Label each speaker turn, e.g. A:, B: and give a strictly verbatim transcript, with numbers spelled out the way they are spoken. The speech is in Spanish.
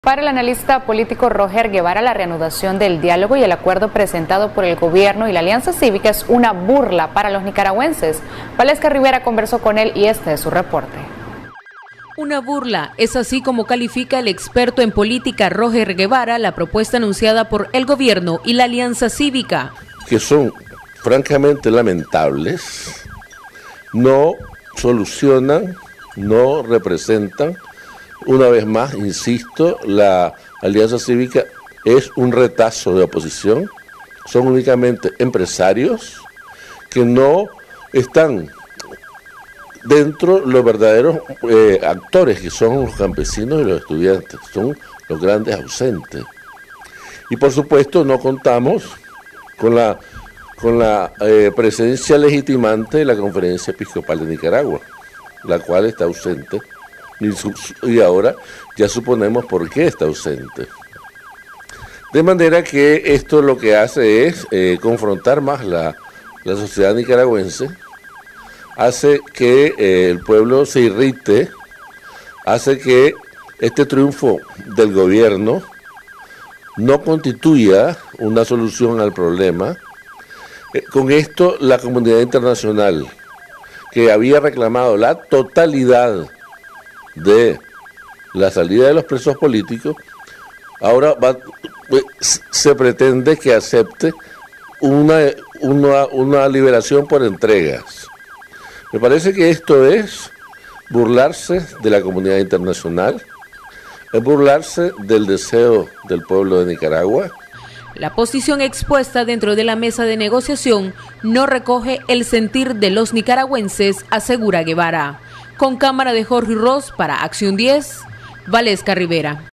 A: Para el analista político Roger Guevara, la reanudación del diálogo y el acuerdo presentado por el gobierno y la Alianza Cívica es una burla para los nicaragüenses. Valesca Rivera conversó con él y este es su reporte.
B: Una burla, es así como califica el experto en política Roger Guevara la propuesta anunciada por el gobierno y la Alianza Cívica.
C: Que son francamente lamentables, no solucionan, no representan. Una vez más, insisto, la Alianza Cívica es un retazo de oposición, son únicamente empresarios que no están dentro de los verdaderos eh, actores, que son los campesinos y los estudiantes, son los grandes ausentes. Y por supuesto no contamos con la, con la eh, presencia legitimante de la Conferencia Episcopal de Nicaragua, la cual está ausente. Y ahora ya suponemos por qué está ausente. De manera que esto lo que hace es eh, confrontar más la, la sociedad nicaragüense, hace que eh, el pueblo se irrite, hace que este triunfo del gobierno no constituya una solución al problema. Eh, con esto la comunidad internacional, que había reclamado la totalidad de la salida de los presos políticos, ahora va, se pretende que acepte una, una, una liberación por entregas. Me parece que esto es burlarse de la comunidad internacional, es burlarse del deseo del pueblo de Nicaragua.
B: La posición expuesta dentro de la mesa de negociación no recoge el sentir de los nicaragüenses, asegura Guevara. Con cámara de Jorge Ross para Acción diez, Valesca Rivera.